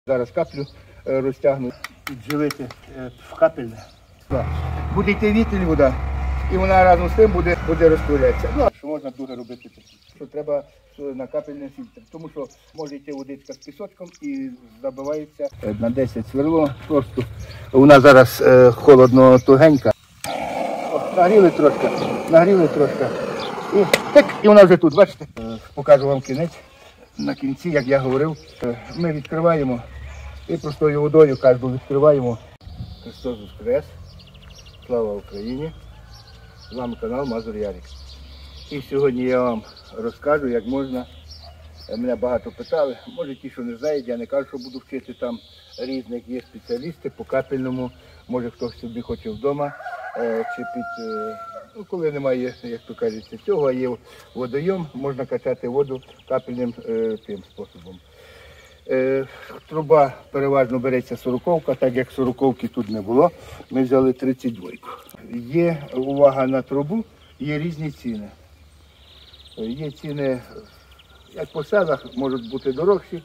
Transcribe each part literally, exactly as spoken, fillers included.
Зараз каплю розтягну, підживити в капельне. Буде йти вітель вода, і вона разом з тим буде, буде розтворятися. Ну, що можна дуже робити такі. Що треба на капельний фільтр, тому що може йти водичка з пісочком і забивається на десять сверло. Просто у нас зараз е, холодно тугенька. О, нагріли трошки, нагріли трошки. І так, і вона вже тут, бачите. Е, покажу вам кінець. На кінці, як я говорив, е, ми відкриваємо і простою водою кожну відкриваємо. Христос Воскрес! Слава Україні! З вами канал Мазур Ярик. І сьогодні я вам розкажу, як можна, мене багато питали, може ті, що не знають, я не кажу, що буду вчити там різних, є спеціалісти по капельному, може хтось собі хоче вдома, чи під, ну коли немає, як то кажеться, цього, а є водойом, можна качати воду капельним тим способом. Труба переважно береться сороковка, так як сороковки тут не було, ми взяли тридцять двойку. Є увага на трубу, є різні ціни. Є ціни, як по селах, можуть бути дорожчі.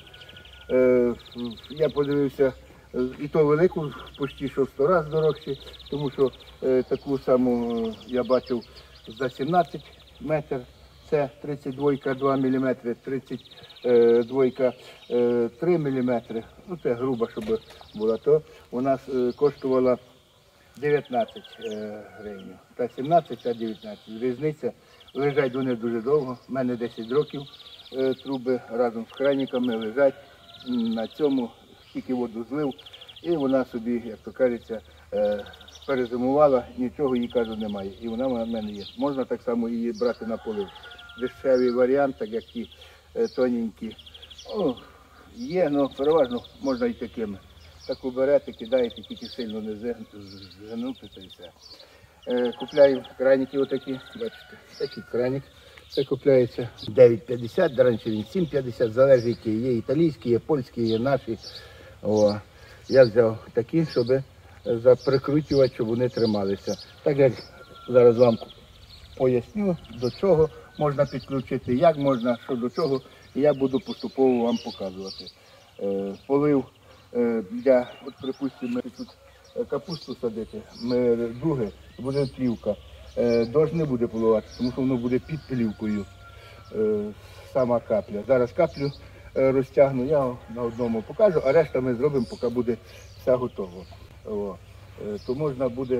Я подивився, і то велику, почти що в сто разів дорожчі, тому що таку саму я бачив за сімнадцять метрів. Це тридцять двойка два міліметри, тридцять двойка три міліметри, ну це грубо, щоб було, то у нас коштувала дев'ятнадцять гривень, та сімнадцять, та дев'ятнадцять. Різниця, лежать вони дуже довго, в мене десять років труби разом з краниками лежать на цьому, тільки воду злив, і вона собі, як то кажеться, перезимувала, нічого їй, кажу, немає, і вона в мене є. Можна так само її брати на полив. Дешевий варіант, так як ті е, тоненькі, о, є, але переважно можна і такими. Таку берете, кидаєте, тільки сильно не згнути, та і все. Е, купляю краники отакі, бачите, такий краник. Це купляється дев'ять п'ятдесят, раніше він сім п'ятдесят, залежить, які є італійські, є польські, є наші. О, я взяв такі, щоб заприкручувати, щоб вони трималися. Так як зараз вам поясню, до чого можна підключити, як можна, що до чого, і я буду поступово вам показувати. Е, полив е, для, от припустимо, ми тут капусту садити, ми друге, буде плівка. Е, дощ не буде поливати, тому що воно буде під плівкою, е, сама капля. Зараз каплю е, розтягну, я на одному покажу, а решта ми зробимо, поки буде все готово. О, е, то можна буде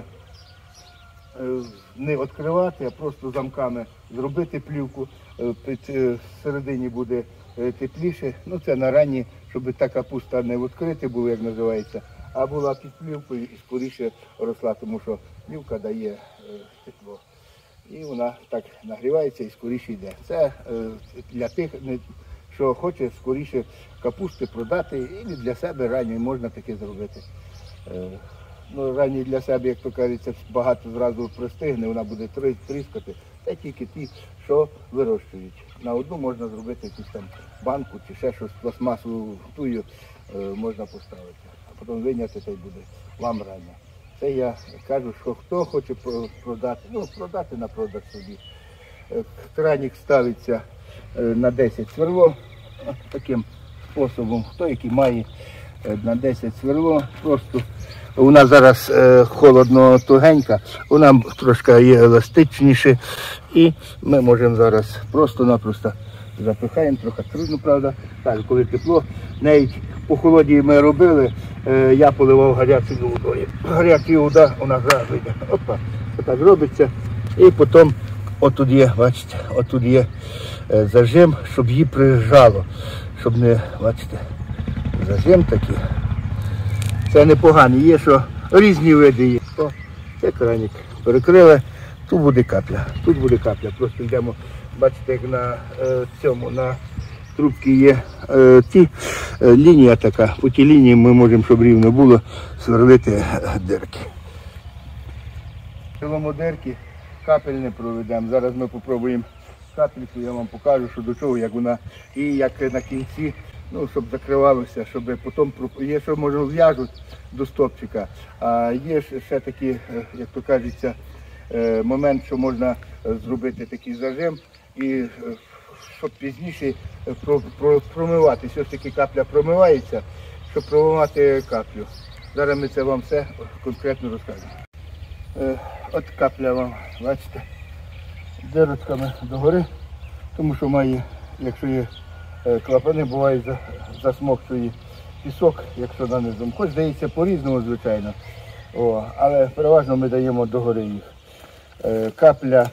не відкривати, а просто замками зробити плівку, всередині буде тепліше. Ну це на ранні, щоб та капуста не відкрита була, як називається, а була під плівкою і скоріше росла, тому що плівка дає тепло. І вона так нагрівається і скоріше йде. Це для тих, що хоче скоріше капусти продати, і для себе ранньої можна таке зробити. Ну, ранні для себе, як то кажеться, багато зразу пристигне, вона буде тріскати, та тільки ті, що вирощують. На одну можна зробити якусь там банку чи ще щось, пластмасову тую е, можна поставити, а потім виняти, та й буде вам рання. Це я кажу, що хто хоче продати, ну продати на продаж собі. Краник ставиться е, на десять сверло, таким способом, хто який має е, на десять сверло, просто. У нас зараз е, холодно тугенька, вона трошки є еластичніше, і ми можемо зараз просто-напросто запихаємо, трохи трудно, правда. Так, коли тепло, навіть по холоді ми робили, е, я поливав гарячою водою. Гаряча вода, вона зразу йде, опа, отак робиться, і потім, отут є, бачите, отут є е, зажим, щоб її прижало, щоб не, бачите, зажим такий. Це непоганий, є, що різні види є. О, це краник. Перекрили, тут буде капля, тут буде капля. Просто йдемо, бачите, як на е, цьому, на трубці є е, ті, е, лінія така. По тій лінії ми можемо, щоб рівно було, сверлити дирки. Цілому дирки капельне проведемо. Зараз ми спробуємо капельку, я вам покажу, що до чого, як вона, і як на кінці. Ну, щоб закривалося, щоб потім, є, що може в'яжуть до стопчика, а є ще такий, як то кажеться, момент, що можна зробити такий зажим і щоб пізніше промивати. Все ж таки капля промивається, щоб промивати каплю. Зараз ми це вам все конкретно розкажемо. Е, от капля вам, бачите, дирочками догори, тому що має, якщо є е, клапани, буває за, засмокчує пісок, якщо нанизом. Хоч здається по-різному, звичайно, О, але переважно ми даємо догори їх. Е, капля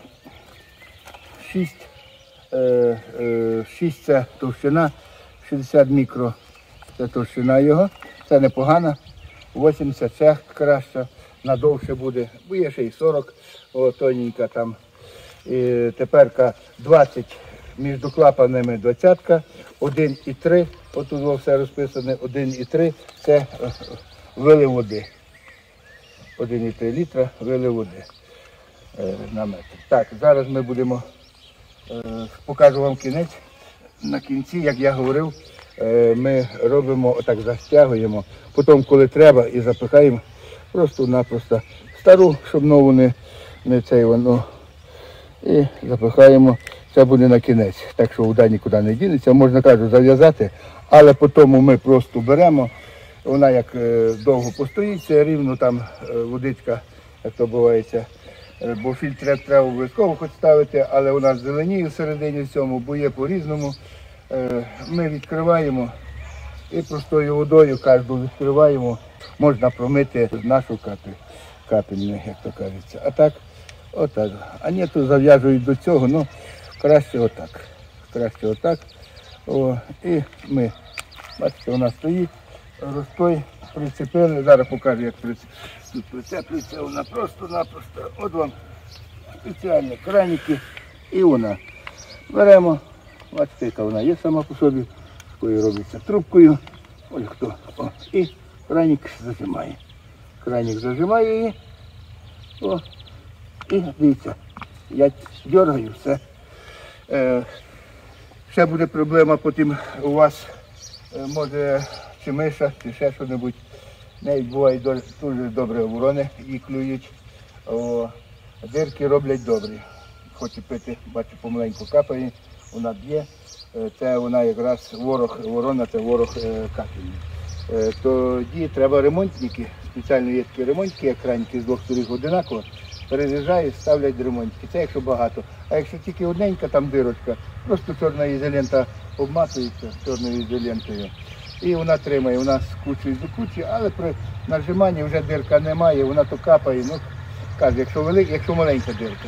шість, е, е, шість це товщина, шістдесят мікро це товщина його, це непогано, вісімдесят ще краще, надовше буде, бо є ще й сорок, о, тоненька там. І тепер двадцять між клапанами двадцятка, один і три, отут все розписане, один і три це вили води. один і три літра вили води е, на метр. Так, зараз ми будемо, е, покажу вам кінець. На кінці, як я говорив, е, ми робимо, отак застягуємо, потім, коли треба, і запихаємо просто-напросто стару, щоб нову не, не цей воно. І запихаємо, це буде на кінець. Так що вода нікуди не дінеться, можна, кажу, зав'язати, але потім ми просто беремо, вона як е, довго постоїть, це рівно там е, водичка, як то бувається, е, бо фільтр треба обов'язково хоч ставити, але вона зеленіє всередині в цьому, бо є по-різному. Е, ми відкриваємо і простою водою кожну відкриваємо, можна промити нашу капель, капельну, як то кажеться. А так, отак. А ні, то зав'яжують до цього, ну краще отак. Краще отак. О, і ми, бачите, вона стоїть. Розстой прицепили, зараз покажу, як тут прицеплюється, вона просто-напросто, от вам спеціальні краніки і вона. Беремо, бачите, яка вона є сама по собі, такою робиться трубкою, ось хто, о, і кранік зажимає. Кранік зажимає її, о, і дивіться, я дергаю все. Е, ще буде проблема, потім у вас е, може чи миша, чи ще що-небудь. Навіть буває дуже добре ворони, її клюють. О, дирки роблять добрі. Хоче пити, бачу, помаленьку капає, вона б'є. Це вона якраз ворог, ворона це ворог е, капельний. Е, тоді треба ремонтники, спеціально є такі ремонтики, як краники з двох сторін одинаково, перерізають, ставлять ремонтики. Це якщо багато. А якщо тільки одненька там дирочка, просто чорна ізолента обматується чорною ізолентою. І вона тримає, вона з кучі до кучі, але при нажиманні вже дирка немає, вона то капає. Ну, кажу, якщо велика, якщо маленька дирка.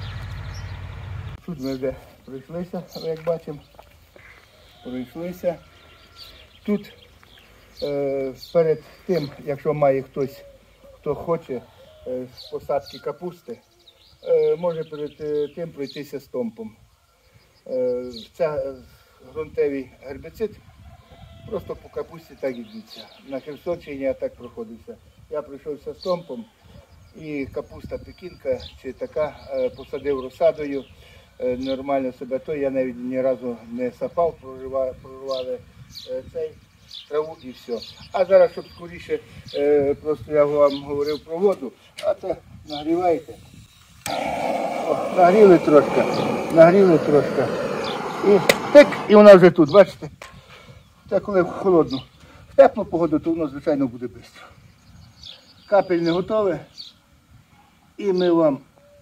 Тут ми вже пройшлися, як бачимо. Пройшлися. Тут е, перед тим, якщо має хтось, хто хоче е, з посадки капусти, е, може перед тим пройтися стомпом. Е, це ґрунтовий гербіцид. Просто по капусті так ідеться. На Херсонщині я так проходився. Я прийшовся стомпом і капуста пекінка чи така посадив розсадою, нормально себе. То я навіть ні разу не сапав, прорвали цей траву і все. А зараз, щоб скоріше, просто я вам говорив про воду, а це нагріваєте. О, нагріли трошки, нагріли трошки. І тик, і вона вже тут, бачите? Це коли в холодну, в теплу погоду, то воно, звичайно, буде швидко. Капель не готове. І ми вам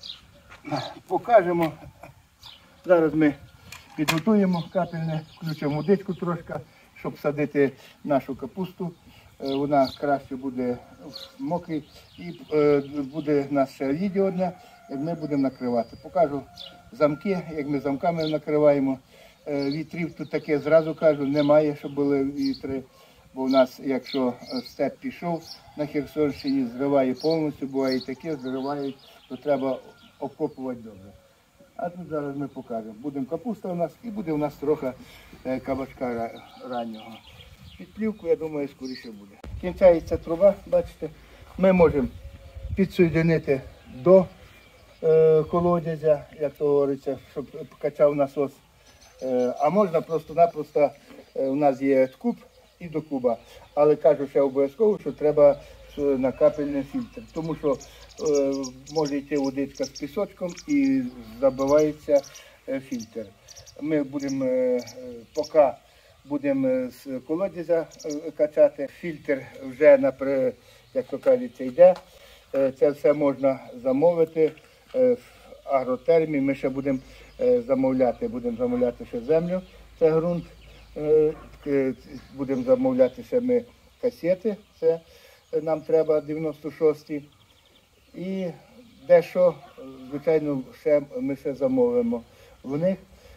покажемо. Зараз ми підготуємо капельне, включимо водичку трошки, щоб садити нашу капусту. Вона краще буде мокрій. І буде у нас ще відео одне, як ми будемо накривати. Покажу замки, як ми замками накриваємо. Вітрів тут таке, зразу кажу, немає, щоб були вітри, бо в нас, якщо степ пішов на Херсонщині, зриває повністю, буває таке, зривають, то треба обкопувати добре. А тут зараз ми покажемо. Буде капуста у нас і буде у нас трохи кабачка раннього. Під плівку, я думаю, скоріше буде. Кінчається труба, бачите, ми можемо підсоєдинити до е, колодязя, як то говориться, щоб качав насос. А можна просто-напросто, у нас є куб і до куба, але кажу ще обов'язково, що треба на капельний фільтр, тому що е, може йти водичка з пісочком і забивається е, фільтр. Ми будемо, е, поки будемо з колодязя качати. Фільтр вже, напри- як то кажуть, йде. Це все можна замовити в агротермі. Ми ще будемо замовляти, будемо замовляти ще землю, це ґрунт. Будемо замовляти ще ми касети, це нам треба дев'яносто шості. І дещо, звичайно, ще, ми ще замовимо в них.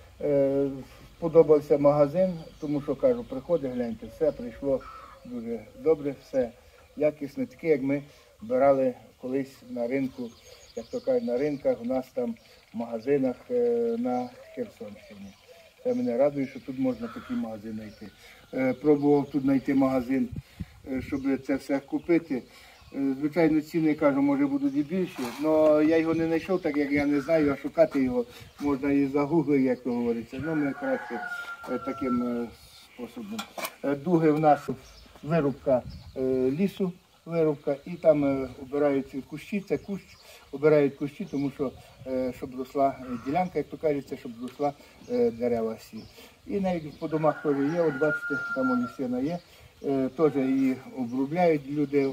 Подобався магазин, тому що, кажу, приходить, гляньте, все прийшло дуже добре, все якісне, таке, як ми брали колись на ринку, як то кажуть, на ринках, у нас там в магазинах на Херсонщині. Це мене радує, що тут можна такий магазин знайти. Пробував тут знайти магазин, щоб це все купити. Звичайно, ціни, кажу, може будуть і більші, але я його не знайшов, так як я не знаю, а шукати його можна і загуглити, як то говориться. Ну, ми краще таким способом. Дуги в нас вирубка лісу, вирубка, і там обирають кущі, це кущ, обирають кущі, тому що, щоб росла ділянка, як то кажеться, щоб росла дерева всі. І навіть по домах теж є, от бачите, там у лісина є, теж її обробляють люди.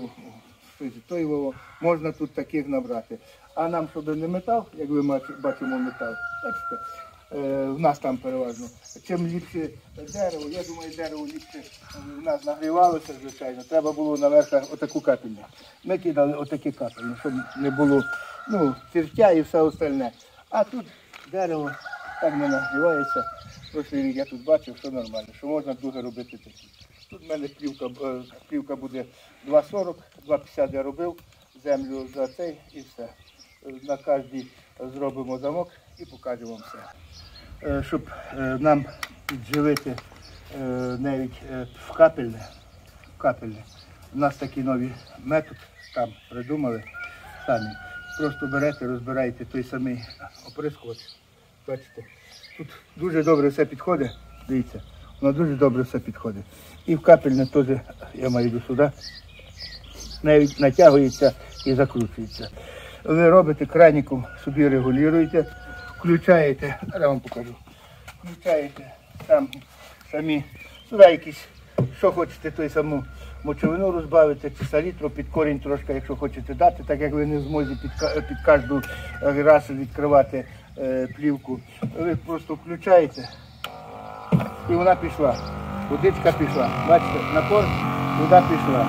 То можна тут таких набрати. А нам, щоб не метал, як ви бачимо метал, бачите, в нас там переважно. Чим ліпше дерево, я думаю, дерево ліпше в нас нагрівалося, звичайно. Треба було наверх отаку капельню. Ми кидали отакі капельні, щоб не було, ну, тертя і все остальне. А тут дерево так не нагрівається. Прошлий рік я тут бачив, що нормально, що можна дуже робити такі. Тут в мене плівка, плівка буде два сорок, два п'ятдесят я робив, землю за цей і все. На кожній зробимо замок і покажемо вам все. Щоб нам підживити навіть в капельне, в капельне. У нас такий новий метод, там придумали самі. Просто берете, розбираєте той самий оприскувач. Бачите, тут дуже добре все підходить, дивіться. Воно дуже добре все підходить. І в капельне теж, я маю до сюди, навіть натягується і закручується. Ви робите краником, собі регулюєте, включаєте, я вам покажу, включаєте там самі, сюди якісь, що хочете, той саму мочовину розбавити, чи салітру під корінь трошки, якщо хочете дати, так як ви не в змозі під, під кожну раз відкривати е, плівку. Ви просто включаєте. І вона пішла. Водичка пішла. Бачите, напор, вода пішла.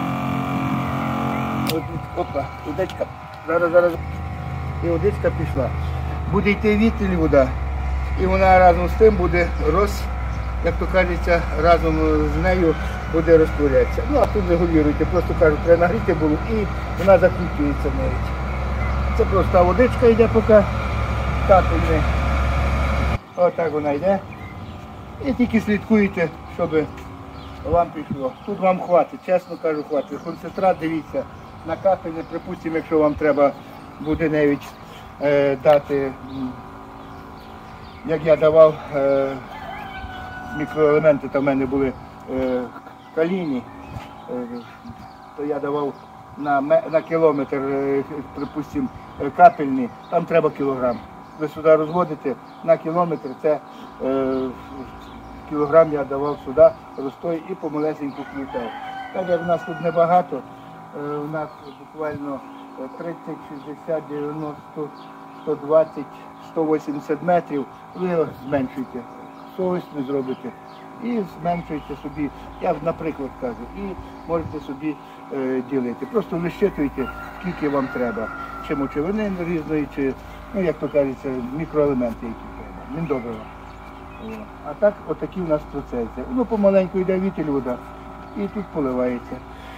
От, опа, водичка. Зараз, зараз. І водичка пішла. Буде йти вітрі вода. І вона разом з тим буде роз, як то кажеться, разом з нею буде розтворятися. Ну, а тут регулюєте. Просто кажуть, треба нагріти було і вона закручується навіть. Це просто водичка йде поки капельне. Отак вона йде. І тільки слідкуйте, щоб вам пішло. Тут вам хватить, чесно кажу, хватить. Концентрат, дивіться, на капельне, припустимо, якщо вам треба буде навіть е, дати, як я давав, е, мікроелементи, там в мене були е, калійні, е, то я давав на, на кілометр, е, припустимо, капельні, там треба кілограм. Ви сюди розводите на кілометр, це е, кілограм я давав сюди, розстой і помалесеньку включав. Так як в нас тут небагато, е, у нас буквально тридцять, шістдесят, дев'яносто, сто двадцять, сто вісімдесят метрів, ви зменшуєте, совісно зробите і зменшуєте собі, я наприклад кажу, і можете собі е, ділити. Просто вищитуйте, скільки вам треба, чи мочовини різної, чи, ну, як то кажеться, мікроелементи, які треба. Він добре. А так, отакі у нас процеси. Ну, помаленьку йде вітер, вода, і тут поливається.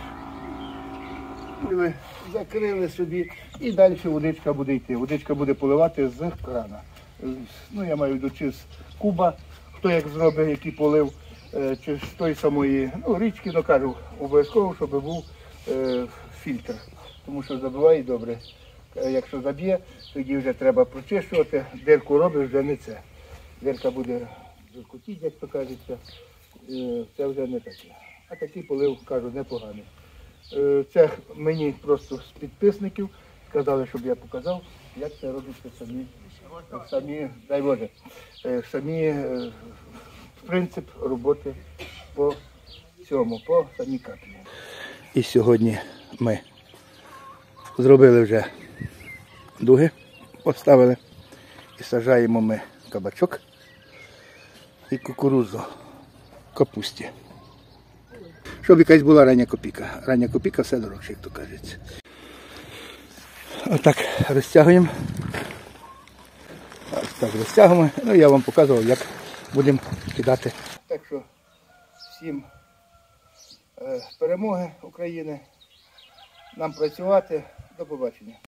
Ви закрили собі, і далі водичка буде йти. Водичка буде поливати з крана. Ну, я маю в виду, чи з куба, хто як зробить, який полив, чи з тої самої, ну, річки, ну, кажу, обов'язково, щоб був е, фільтр. Тому що забиває добре. Якщо заб'є, тоді вже треба прочищувати, дирку робиш, вже не це. Дирка буде закутіть, як то кажеться, це вже не таке. А такий полив, кажу, непоганий. Це мені просто з підписників сказали, щоб я показав, як це робиться самі, самі, дай Боже, самі принцип роботи по цьому, по самій каплі. І сьогодні ми зробили вже дуги, поставили і саджаємо ми кабачок і кукурудзу, капусті. Щоб якась була рання копійка. Рання копійка все дорожче, як то кажеться. Отак розтягуємо. Ось так розтягуємо. Ну, я вам показував, як будемо кидати. Так що всім е, перемоги України. Нам працювати. До побачення.